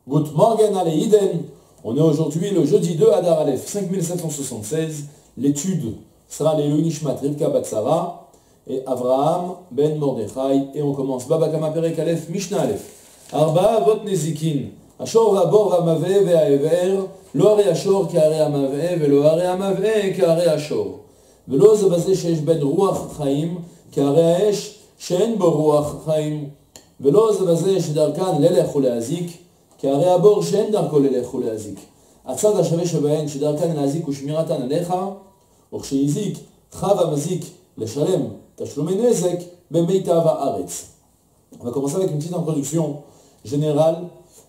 Good morning Aleiden. On est aujourd'hui le jeudi 2 Adar Aleph 5776. L'étude sera les Nishmat Rivka Bat Sarah et Avraham ben Mordechai. Et on commence Baba Kama Perek Aleph Mishnah Aleph. Arba Vot Nezikin. Ashor Vabor Vamave Ve'aever. Lo Are Ashor Ki Are Amave Velo Are Amave Ki Are Ashor. Velo Zabaze Shesh Ben Ruach Chaim Ki Are Aesh She'en Bo Ruach Chaim. Velo Zabaze Shedarkan Lelech Uleazik. כי הרי הבור שאין דרכו ללך ולהזיק. הצד השווה שבהן שדרכן להזיק ושמירתן עליך, וכשהזיק חב המזיק לשלם תשלומי נזק במיטב הארץ. On va commencer avec une petite introduction générale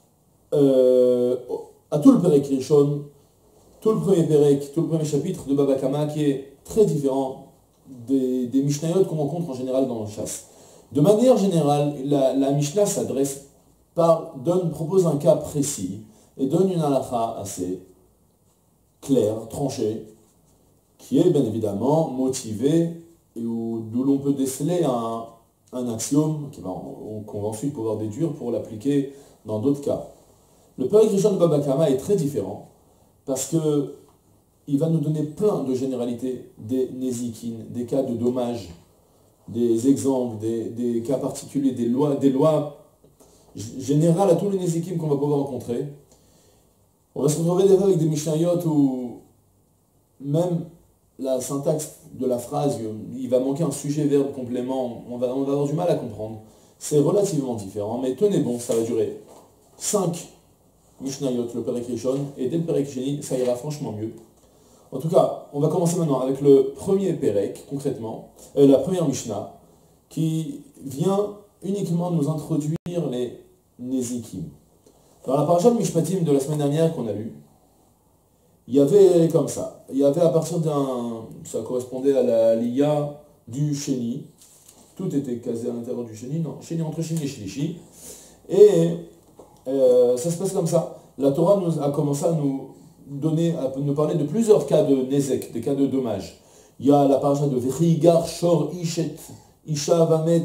à tout le Perek Rishon, tout le premier Perek, tout le premier chapitre de Baba Kama qui est très différent des Mishnayot qu'on rencontre en général dans le chasse. De manière générale, la Mishnah s'adresse propose un cas précis et donne une halakha assez claire, tranchée, qui est bien évidemment motivée et d'où l'on peut déceler un axiome qu'on va ensuite pouvoir déduire pour l'appliquer dans d'autres cas. Le Perek Rishon de Baba Kama est très différent parce qu'il va nous donner plein de généralités, des nézikin, des cas de dommages, des exemples, des cas particuliers, des lois général à tous les nézikim qu'on va pouvoir rencontrer. On va se retrouver des fois avec des mishnayot où même la syntaxe de la phrase, il va manquer un sujet, verbe, complément, on va avoir du mal à comprendre. C'est relativement différent, mais tenez bon, ça va durer 5 mishnayot, le Perek Rishon, et dès le Perek Sheni, ça ira franchement mieux. En tout cas, on va commencer maintenant avec le premier Perek, concrètement, la première Mishnah, qui vient uniquement nous introduire les Nezikim. Dans la parasha de Mishpatim de la semaine dernière qu'on a lu, il y avait comme ça. Il y avait à partir ça correspondait à la liya du Sheni. Tout était casé à l'intérieur du Sheni. Non, Sheni entre Sheni et Shlishi. Et ça se passe comme ça. La Torah a commencé à nous parler de plusieurs cas de Nezek, des cas de dommages. Il y a la parasha de Vechigar Shor Ishet Isha Vamet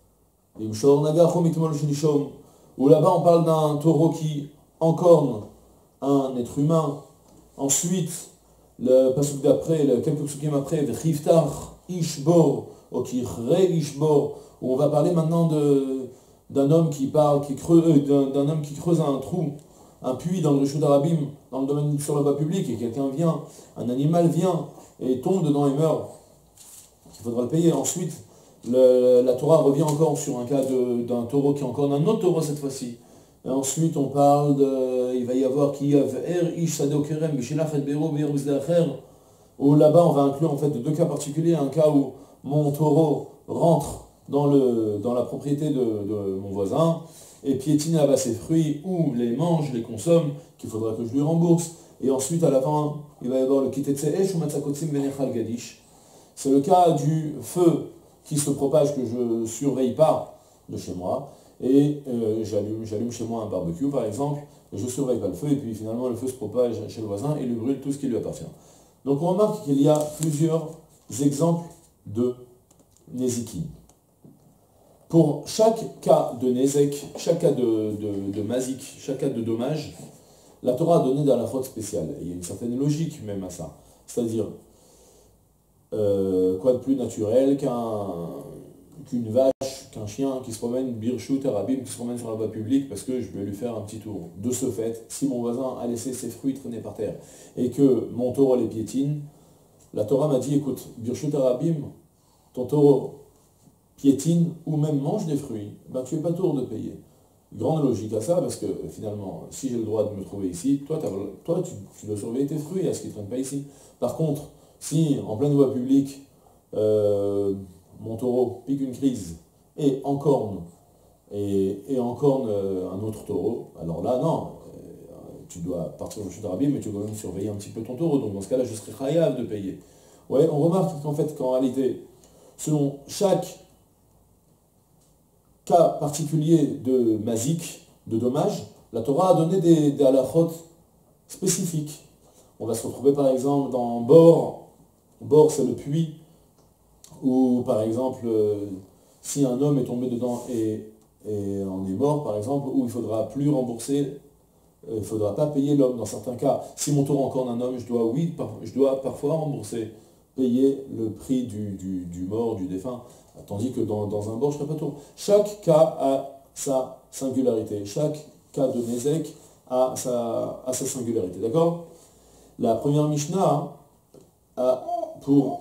où là-bas on parle d'un taureau qui encorne un être humain. Ensuite, le pasuk d'après, quelques pasukim après, V'chiftar Ishbor, ou Kichre Ishbor, où on va parler maintenant d'un homme qui creuse un trou, un puits dans le Reshut Harabim, dans le domaine sur la voie publique, et quelqu'un vient, un animal vient et tombe dedans et meurt. Il faudra le payer. Ensuite, la Torah revient encore sur un cas d'un taureau qui encorne un autre taureau cette fois-ci. Et ensuite on parle il va y avoir où là-bas on va inclure en fait deux cas particuliers, un cas où mon taureau rentre dans la propriété de mon voisin et piétine là-bas ses fruits ou les mange, les consomme, qu'il faudra que je lui rembourse. Et ensuite à la fin il va y avoir le kitetse esh ou matzakotsim benechal gadish. C'est le cas du feu qui se propage que je ne surveille pas de chez moi, et j'allume chez moi un barbecue par exemple, et je ne surveille pas le feu, et puis finalement le feu se propage chez le voisin et lui brûle tout ce qui lui appartient. Donc on remarque qu'il y a plusieurs exemples de Nezikim. Pour chaque cas de Nezek, chaque cas de Mazik, chaque cas de dommage, la Torah a donné dans la faute spéciale. Et il y a une certaine logique même à ça. C'est-à-dire, quoi de plus naturel qu'une vache, qu'un chien qui se promène, Birshut Harabim, qui se promène sur la voie publique parce que je vais lui faire un petit tour. De ce fait, si mon voisin a laissé ses fruits traîner par terre et que mon taureau les piétine, la Torah m'a dit, écoute, Birshut Harabim, ton taureau piétine ou même mange des fruits, ben tu n'es pas tour de payer. Grande logique à ça, parce que finalement, si j'ai le droit de me trouver ici, toi tu dois surveiller tes fruits à ce qu'ils ne traînent pas ici. Par contre, si, en pleine voie publique, mon taureau pique une crise et encorne un autre taureau, alors là, non, tu dois partir au Reshut Harabim, mais tu dois même surveiller un petit peu ton taureau, donc dans ce cas-là, je serai chayav de payer. Ouais, on remarque qu'en réalité, selon chaque cas particulier de mazik, de dommage, la Torah a donné des halachot spécifiques. On va se retrouver par exemple dans Bor, c'est le puits, où par exemple, si un homme est tombé dedans et en est mort par exemple, où il ne faudra plus rembourser il ne faudra pas payer l'homme dans certains cas. Si mon taureau encore un homme, je dois parfois rembourser, payer le prix du mort, du défunt, tandis que dans un bord, je ne serai pas taureau. Chaque cas a sa singularité, chaque cas de Nézek a sa singularité, d'accord? La première Mishnah a pour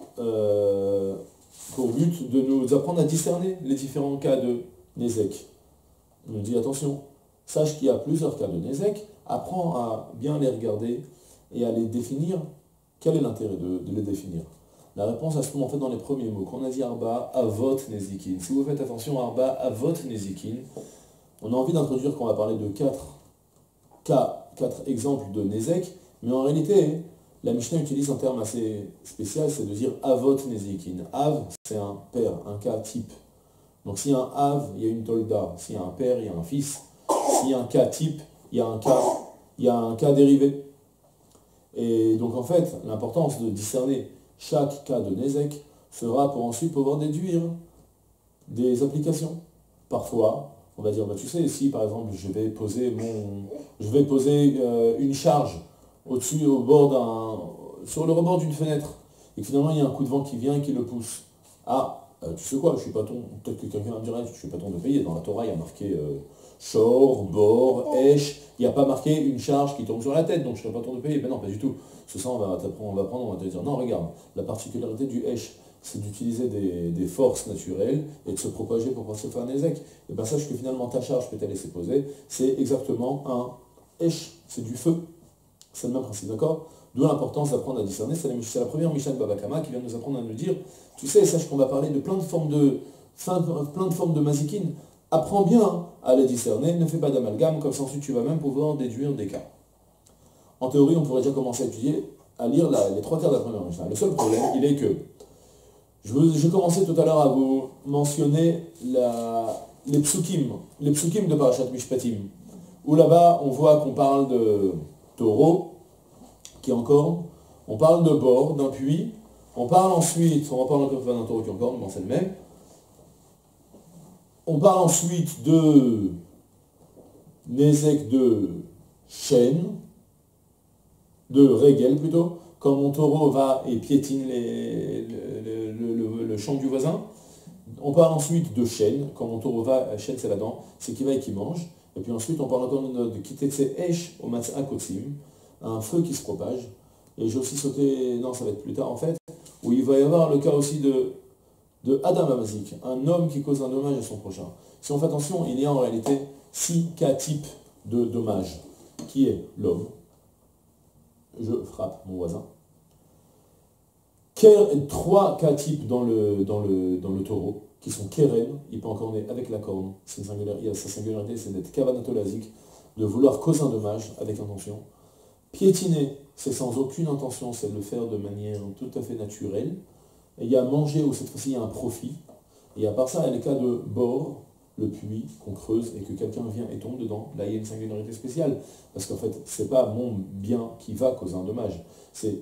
but de nous apprendre à discerner les différents cas de Nézek. On nous dit attention, sache qu'il y a plusieurs cas de Nézek, apprends à bien les regarder et à les définir. Quel est l'intérêt de les définir? La réponse elle se trouve en fait dans les premiers mots. Quand on a dit Arba, Avot, Nezikin. Si vous faites attention, Arba, Avot, Nezikin, on a envie d'introduire qu'on va parler de quatre exemples de Nézek, mais en réalité, la Mishnah utilise un terme assez spécial, c'est de dire Avot, Nezikin. Av, c'est un père, un cas type. Donc s'il y a un Av, il y a une Tolda. S'il y a un père, il y a un fils. S'il y a un cas type, il y a un cas dérivé. Et donc en fait, l'importance de discerner chaque cas de Nézek sera pour ensuite pouvoir déduire des applications. Parfois, on va dire, tu sais, si par exemple je vais poser une charge sur le rebord d'une fenêtre, et que finalement il y a un coup de vent qui vient et qui le pousse. Tu sais quoi, je suis pas ton, peut-être que quelqu'un me dirait, je suis pas ton de payer, dans la Torah il y a marqué Shor, Bor, Esh, il n'y a pas marqué une charge qui tombe sur la tête, donc je ne serai pas ton de payer. Ben non, pas du tout. C'est ça, on va te dire, non, regarde, la particularité du Esh, c'est d'utiliser des forces naturelles et de se propager pour passer faire un Nézek. Et bien sache que finalement ta charge que tu as laissé poser, c'est exactement un Esh, c'est du feu. C'est le même principe, d'accord? D'où l'importance d'apprendre à discerner. C'est la première Mishnah de Baba Kama qui vient nous apprendre à nous dire, tu sais, sache qu'on va parler de plein de formes de mazikin. Apprends bien à les discerner, ne fais pas d'amalgame, comme ça ensuite tu vas même pouvoir déduire des cas. En théorie, on pourrait déjà commencer à étudier, à lire les trois quarts de la première Mishnah. Le seul problème, il est que, je commençais tout à l'heure à vous mentionner les psukim de Parashat Mishpatim, où là-bas on voit qu'on parle de taureau, qui est en corne, on parle de bord, d'un puits, on parle ensuite, on reparle encore d'un taureau qui est en corne, bon c'est le même. On parle ensuite de Nézek de chêne, de régel plutôt, quand mon taureau va et piétine le champ du voisin. On parle ensuite de chêne, quand mon taureau va, chêne c'est la dent, c'est qu'il va et qu'il mange. Et puis ensuite on parle encore de kitetse esh au matzah kotsim, un feu qui se propage. Et j'ai aussi sauté, non ça va être plus tard en fait, où il va y avoir le cas aussi de Adam Amazik, un homme qui cause un dommage à son prochain. Si on fait attention, il y a en réalité 6 cas types de dommages, qui est l'homme, je frappe mon voisin, 3 cas types dans le taureau, qui sont Keren, il peut encore naître avec la corne, sa singularité c'est d'être kavanatolazik, de vouloir causer un dommage avec intention. Piétiner, c'est sans aucune intention, c'est de le faire de manière tout à fait naturelle. Et il y a manger où cette fois-ci il y a un profit. Et à part ça, il y a les cas de bord, le puits qu'on creuse et que quelqu'un vient et tombe dedans. Là, il y a une singularité spéciale. Parce qu'en fait, c'est pas mon bien qui va causer un dommage. C'est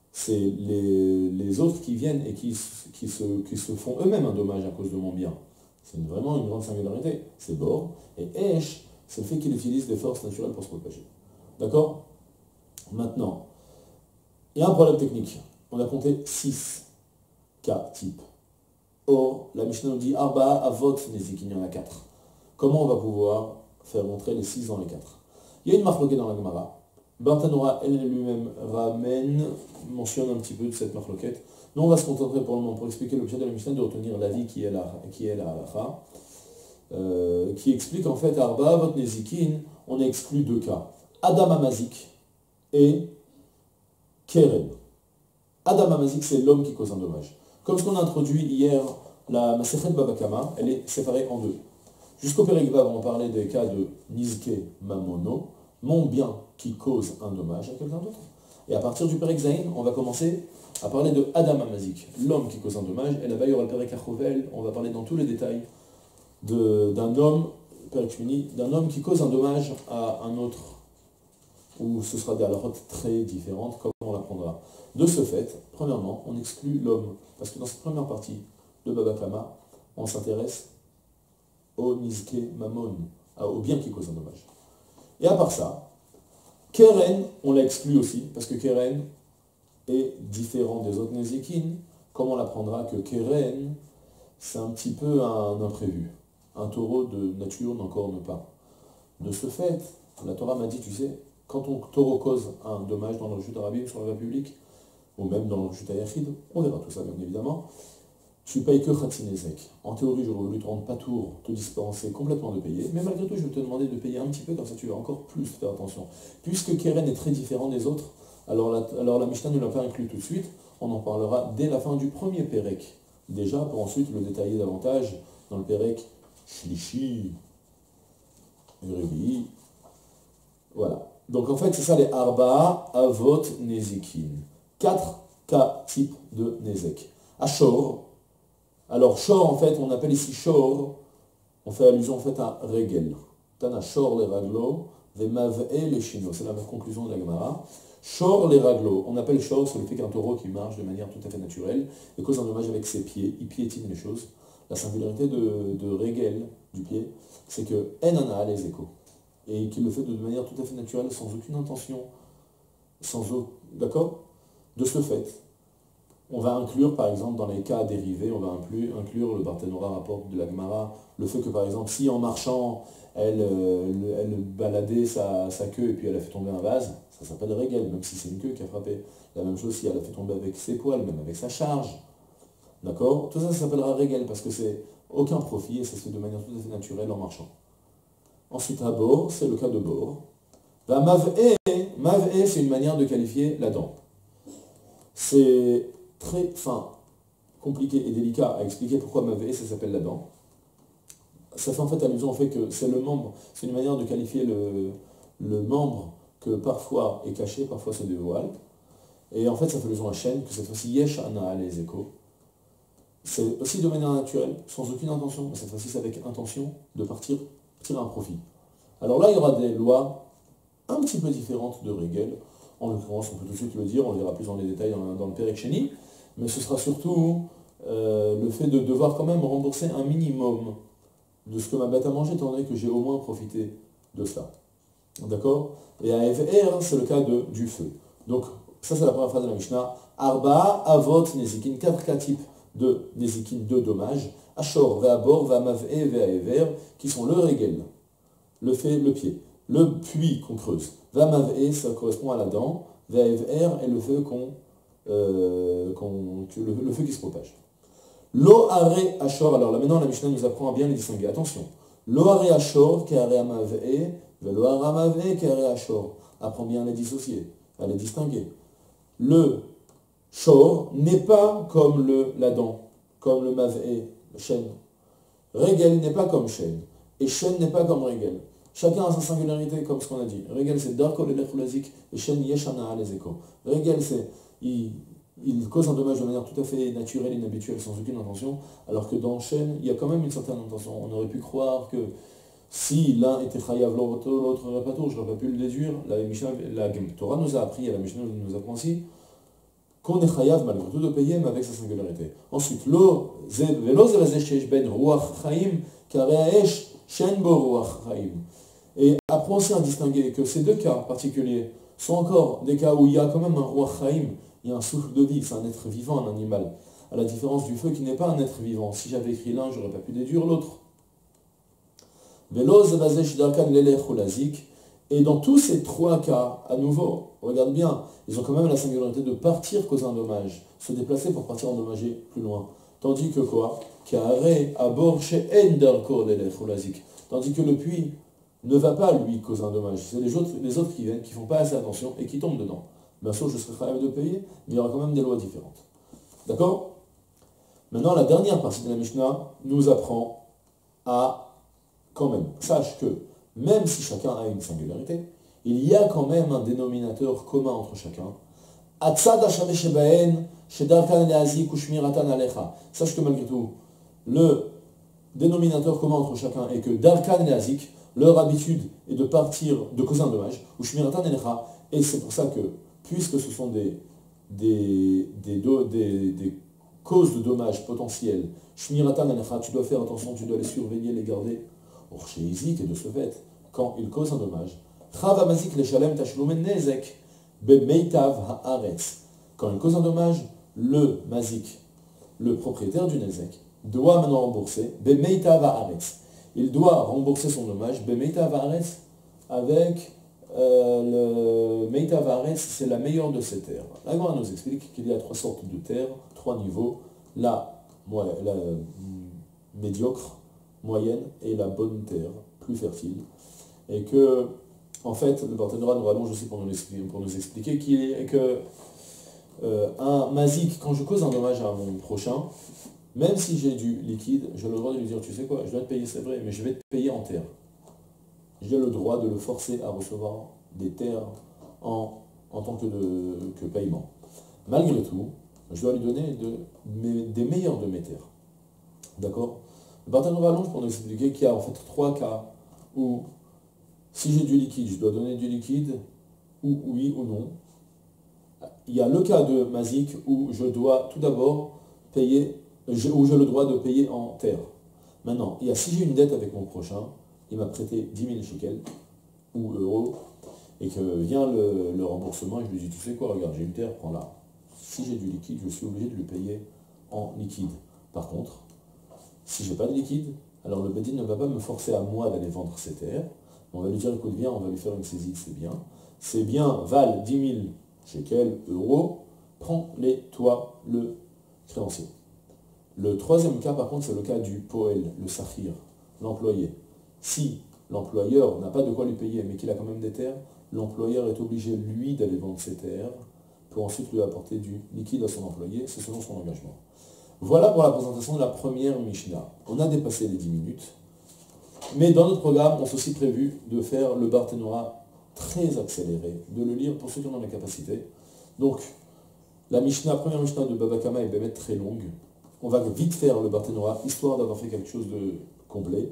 les autres qui viennent et qui se font eux-mêmes un dommage à cause de mon bien. C'est vraiment une grande singularité. C'est bord. Et Esh, c'est le fait qu'il utilise des forces naturelles pour se propager. D'accord? Maintenant, il y a un problème technique. On a compté 6 cas type. Or, la Mishnah nous dit Arba Avot Nezikin, il y en a 4. Comment on va pouvoir faire rentrer les 6 dans les 4? Il y a une marloquée dans la Gemara. Bartanora elle lui-même mentionne un petit peu de cette marloquette. Nous on va se contenter pour le moment, pour expliquer l'objet de la Mishnah, de retenir l'avis qui est la halacha, qui explique en fait Arba Avot Nezikin, on a exclu 2 cas. Adam Amazik et Keren. Adam Amazik, c'est l'homme qui cause un dommage. Comme ce qu'on a introduit hier, la Masechet Baba Kama, elle est séparée en 2. Jusqu'au Perek Vav, on parlait des cas de Nizke Mamono, mon bien qui cause un dommage à quelqu'un d'autre. Et à partir du Perek Zayin, on va commencer à parler de Adam Amazik, l'homme qui cause un dommage. Et là-bas, il y aura le Perek Achovel, on va parler dans tous les détails d'un homme, Perek Shmini, d'un homme qui cause un dommage à un autre, où ce sera des halakhot très différentes, comme on l'apprendra. De ce fait, premièrement, on exclut l'homme, parce que dans cette première partie de Baba Kama, on s'intéresse au Nizke Mamon, au bien qui cause un dommage. Et à part ça, Keren, on l'a exclu aussi, parce que Keren est différent des autres Nezikin. Comment on apprendra que Keren, c'est un petit peu un imprévu. Un taureau de nature n'en corne pas. De ce fait, la Torah m'a dit, tu sais, quand ton taureau cause un dommage dans le jus d'Arabie sur la voie publique, ou même dans le jus Yachid, on verra tout ça bien évidemment, tu payes que Khatinezek. En théorie, j'aurais voulu te rendre pas tour, te dispenser complètement de payer, mais malgré tout, je vais te demander de payer un petit peu, comme ça tu vas encore plus faire attention. Puisque Keren est très différent des autres, alors la Mishnah ne l'a pas inclus tout de suite, on en parlera dès la fin du premier Pérec. Déjà, pour ensuite le détailler davantage dans le Pérec Shlishi, Rebi. Voilà. Donc en fait, c'est ça les Arba, Avot, Nezikin. 4 cas types de Nezek. Ashor. Alors Shor, en fait, on appelle ici Shor, on fait allusion en fait à Regel. Tana Shor les raglo, Vemav'e les chino. C'est la conclusion de la Gemara. Shor les raglo. On appelle Shor, c'est le fait qu'un taureau qui marche de manière tout à fait naturelle et cause un dommage avec ses pieds, il piétine les choses. La singularité de Regel, du pied, c'est que Enana les échos. Et qu'il le fait de manière tout à fait naturelle, sans aucune intention, d'accord. De ce fait, on va inclure, par exemple, dans les cas dérivés, on va inclure, le Barthénora rapporte de la Gemara, le fait que, par exemple, si en marchant, elle baladait sa queue et puis elle a fait tomber un vase, ça s'appelle Regel, même si c'est une queue qui a frappé. La même chose si elle a fait tomber avec ses poils, même avec sa charge. D'accord. Tout ça, ça s'appellera Regel, parce que c'est aucun profit et ça se fait de manière tout à fait naturelle en marchant. Ensuite, à bord, c'est le cas de bord. Mav'e, c'est une manière de qualifier la dent. C'est très compliqué et délicat à expliquer pourquoi Mav'e, ça s'appelle la dent. Ça fait en fait allusion au fait que c'est le membre, c'est une manière de qualifier le membre que parfois est caché, parfois se dévoile. Et en fait, ça fait allusion à Shen, que cette fois-ci, Yesh Ana les échos. C'est aussi de manière naturelle, sans aucune intention, mais cette fois-ci, c'est avec intention de tirer un profit. Alors là, il y aura des lois un petit peu différentes de Regel. En l'occurrence, on peut tout de suite le dire, on le verra plus dans les détails dans le Pérec Sheni, mais ce sera surtout le fait de devoir quand même rembourser un minimum de ce que ma bête a mangé, étant donné que j'ai au moins profité de cela. D'accord. Et à FR, c'est le cas du feu. Donc, ça c'est la première phrase de la Mishnah. Arba, Avot, Nezikin, 4 cas types de Nezikin, de dommages. Ashor, Ve'abor, Ve'amav'e, Ve'aever, qui sont le Regel, le pied. Le puits qu'on creuse. Ve'amav'e, ça correspond à la dent. Ve'aever est le feu le feu qui se propage. Lo are ashor, alors là maintenant la Mishnah nous apprend à bien les distinguer. Attention. Lo are ashor, ke are amav'e, ve lo are amav'e, ke are ashor. Apprends bien à les dissocier, à les distinguer. Le shor n'est pas comme la dent, comme le mav'e, le chêne. Regel n'est pas comme chêne. Et chêne n'est pas comme regel. Chacun a sa singularité, comme ce qu'on a dit. Regel, c'est darko l'elechulazik, et chêne yeshana les échos. Regel, c'est il cause un dommage de manière tout à fait naturelle, inhabituelle, sans aucune intention, alors que dans chêne, il y a quand même une certaine intention. On aurait pu croire que si l'un était chayav l'autre n'aurait pas tour, je n'aurais pas pu le déduire. La Torah nous a appris, et la Mishnah nous apprend aussi, qu'on est chayav malgré tout de payer, mais avec sa singularité. Ensuite, et apprends aussi à distinguer que ces deux cas particuliers sont encore des cas où il y a quand même un roi chaim, il y a un souffle de vie, c'est un être vivant, un animal. À la différence du feu qui n'est pas un être vivant. Si j'avais écrit l'un, je n'aurais pas pu déduire l'autre. Et dans tous ces 3 cas, à nouveau, regarde bien, ils ont quand même la singularité de partir causer un dommage, se déplacer pour partir endommager plus loin. Tandis que quoi? Tandis que le puits ne va pas lui causer un dommage. C'est les autres qui viennent, qui ne font pas assez attention et qui tombent dedans. Bien sûr, je serai capable de payer, mais il y aura quand même des lois différentes. D'accord? Maintenant, la dernière partie de la Mishnah nous apprend à, quand même, sache que, même si chacun a une singularité, il y a quand même un dénominateur commun entre chacun. Sache que malgré tout, le dénominateur commun entre chacun est que Darkan et Azik, leur habitude est de partir, de causer un dommage, ou Shmiratan Elecha, et c'est pour ça que, puisque ce sont des causes de dommages potentiels, Shmiratan Elecha, tu dois faire attention, tu dois les surveiller, les garder, Orchéizik, et de ce fait, quand ils causent un dommage, Chav Mazik Leshalem Tashlumen Nezek Bemeitav Haaretz. Quand il cause un dommage, le Mazik, le propriétaire du Nezek, doit maintenant rembourser Bemeitav Haaretz. Il doit rembourser son dommage Bemeitav Haaretz avec le Meitav Haaretz, c'est la meilleure de ces terres. La Gemara nous explique qu'il y a trois sortes de terres, trois niveaux, la médiocre, moyenne et la bonne terre, plus fertile. Et que, en fait, le Barthénora nous rallonge aussi pour nous expliquer que un mazik, quand je cause un dommage à mon prochain, même si j'ai du liquide, j'ai le droit de lui dire, tu sais quoi, je dois te payer, c'est vrai, mais je vais te payer en terre. J'ai le droit de le forcer à recevoir des terres en tant que paiement. Malgré tout, je dois lui donner des meilleurs de mes terres. D'accord? Le Barthénora allonge pour nous expliquer qu'il y a en fait trois cas où, si j'ai du liquide, je dois donner du liquide, ou oui ou non. Il y a le cas de Mazik où je dois tout d'abord payer, où j'ai le droit de payer en terre. Maintenant, il y a si j'ai une dette avec mon prochain, il m'a prêté 10 000 shekels ou euros, et que vient le remboursement, et je lui dis, tu sais quoi, regarde, j'ai une terre, prends-la. Si j'ai du liquide, je suis obligé de lui payer en liquide. Par contre, si je n'ai pas de liquide, alors le Bedin ne va pas me forcer à moi d'aller vendre ces terres. On va lui dire, écoute, viens, on va lui faire une saisie, c'est bien. Ces biens valent 10 000 shekels, euros, prends-les, toi, le créancier. Le troisième cas, par contre, c'est le cas du poël, le sakhir, l'employé. Si l'employeur n'a pas de quoi lui payer, mais qu'il a quand même des terres, l'employeur est obligé, lui, d'aller vendre ses terres pour ensuite lui apporter du liquide à son employé, c'est selon son engagement. Voilà pour la présentation de la première Mishnah. On a dépassé les 10 minutes, mais dans notre programme, on s'est aussi prévu de faire le Barthénora très accéléré, de le lire pour ceux qui en ont la capacité. Donc, la première Mishnah de Baba Kama est bien très longue. On va vite faire le Barthénora, histoire d'avoir fait quelque chose de complet.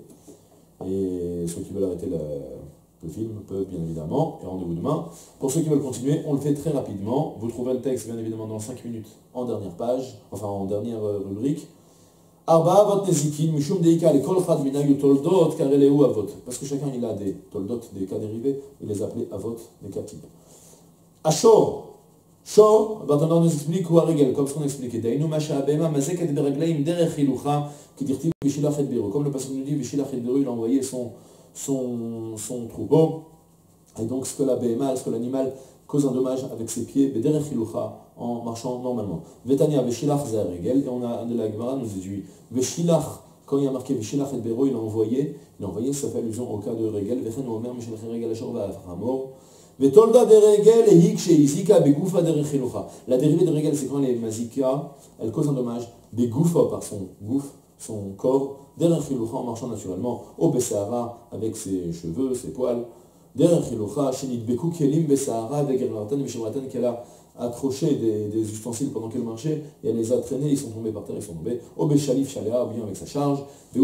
Et ceux qui veulent arrêter le film peuvent bien évidemment, et rendez-vous demain. Pour ceux qui veulent continuer, on le fait très rapidement. Vous trouverez le texte bien évidemment dans 5 minutes en dernière page, enfin en dernière rubrique. Arba avot nezikin, mishum deika le kol chad minayu toldot, kareleu avot. Parce que chacun il a des toldot, des cas dérivés, il les appelait avot, des cas types. Ashor, Shor, Barthénora nous explique ou Arigel, comme ce qu'on expliquait. Dainu masha abema mazeket bereglaim derech hilucha, qui dirti vishilach et beru. Comme le passage nous dit, vishilach et beru, il a envoyé son troupeau. Et donc, ce que la BMA, ce que l'animal cause un dommage avec ses pieds, bederech hilucha, en marchant normalement. Vetania veshilach ze Arigel, et on a de la Gemara nous déduit. Veshilach, quand il y a marqué vishilach et beru, il a envoyé, ça fait allusion au cas de Regel. Vechen omer mishilach regel ashor va'aframor. La dérivée de Regel, c'est quand les mazika, elle cause un dommage, des goufa par son gouffre, son corps, derrière Chiloucha en marchant naturellement, au Bessahara avec ses cheveux, ses poils, derrière Chiloucha, Shenit Beku Kelim Bessahara avec Gerlatan et Mishebratan qu'elle a accroché des ustensiles pendant qu'elle marchait et elle les a traînés, ils sont tombés par terre, ils sont tombés, au Beshalif Shalea, ou bien avec sa charge,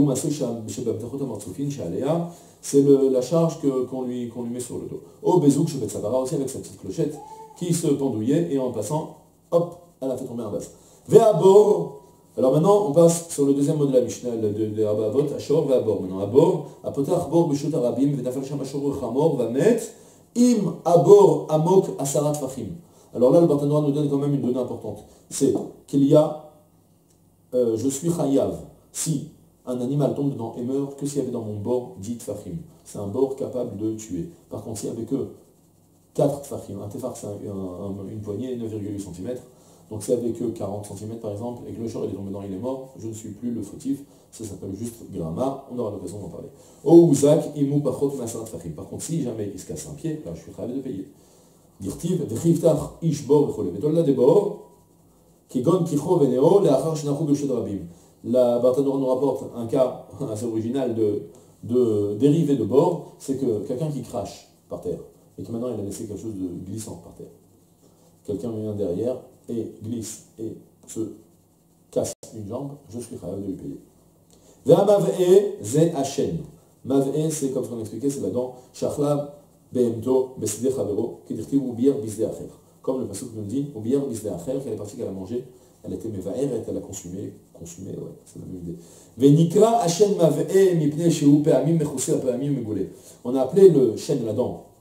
c'est la charge qu'on lui met sur le dos. Au Bezouk Shebetsavara aussi avec sa petite clochette qui se pendouillait et en passant, hop, elle a fait tomber un vase. Ve'abor. Alors maintenant, on passe sur le deuxième mot de la Mishnah, de Rabba Avot, Ashor, Ve'abor. Maintenant, Abor, Apotach Bor Bishut Arabim, Ve'nafal Sham Ashor Chamor, Vamet, Im Abor Amok Asarat Fachim. Alors là, le Barthénora nous donne quand même une donnée importante. C'est qu'il y a, je suis chayav, si un animal tombe dedans et meurt, que s'il y avait dans mon bord 10 tfachim. C'est un bord capable de tuer. Par contre, s'il y avait que 4 tfachim, un tefar c'est une poignée, 9,8 cm, donc s'il y avait que 40 cm par exemple, et que le shor est tombé dedans, il est mort, je ne suis plus le fautif, ça s'appelle juste gramma, on aura l'occasion d'en parler. O uzak imu pachot masarat tfachim. Par contre, si jamais il se casse un pied, là je suis chayav de payer. Dirtiv, vechivtach ish bor vechole. Betolda de bor, kigon kicho veneo, leachar shinachu b'shud rabim. La Barthénora nous rapporte un cas assez original de dérivé de bord, c'est que quelqu'un qui crache par terre, et que maintenant il a laissé quelque chose de glissant par terre. Quelqu'un vient derrière et glisse et se casse une jambe, je suis capable de lui payer. Ve'a mav'e ze hachen. Mav'e, c'est comme ce qu'on expliquait, c'est la dent, shachla behemto besde chavero, qui dirti ubir bisde acher. Comme le passage nous dit, ubir bisde acher, quelle est partie qu'elle a mangée, elle était mevaer et elle a consumé, ouais, c'est la même idée. Venikra hachen mav'e mipne shehu pe'amim mechusé pe'amim megolé. On a appelé le chêne, la dent,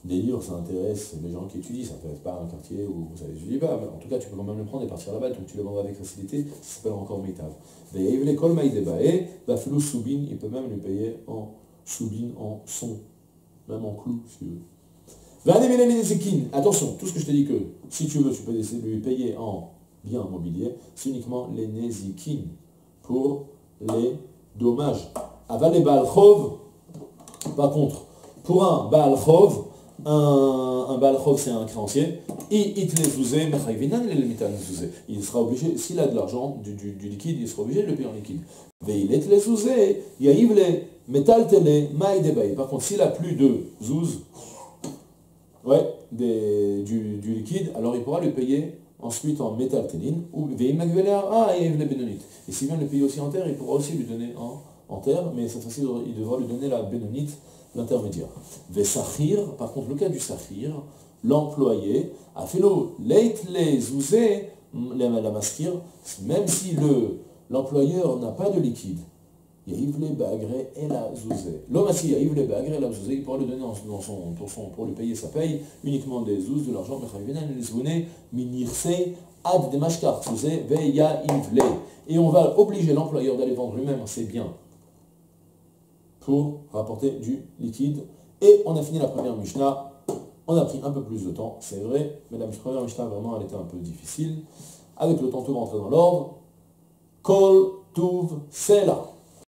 D'ailleurs, ça intéresse les gens qui étudient, ça n'intéresse pas un quartier où ça les étudie pas, mais en tout cas, tu peux quand même le prendre et partir là-bas, donc tu le vendras avec facilité, ça s'appelle encore Meitav. L'école Maïdebae, Bafelo Soubin, il peut même lui payer en Soubin, en son, même en clou, si tu veux. Attention, tout ce que je te dis que si tu veux, tu peux lui payer en bien mobilier, c'est uniquement les Nezikin pour les dommages. Aval et Baal Chov, par contre, pour un Baal Chov, un Baal Chov c'est un créancier, il sera obligé, s'il a de l'argent, du liquide, il sera obligé de le payer en liquide. Par contre, s'il a plus de zouz, ouais, du liquide, alors il pourra le payer ensuite en métal ténine, ou et s'il vient le payer aussi en terre, il pourra aussi lui donner en terre, mais cette fois-ci, il devra lui donner la bénonite, l'intermédiaire. Vesachir, par contre, le cas du sachir, l'employé a fait la maskir, même si l'employeur n'a pas de liquide. L'homme assis, il pourra lui donner pour lui payer sa paye uniquement des zouz, de l'argent, et on va obliger l'employeur d'aller vendre lui-même ses biens pour rapporter du liquide. Et on a fini la première Mishnah. On a pris un peu plus de temps, c'est vrai, mais la première Mishnah, vraiment, elle était un peu difficile. Avec le temps, tout va rentrer dans l'ordre. Kol Tuv Sela.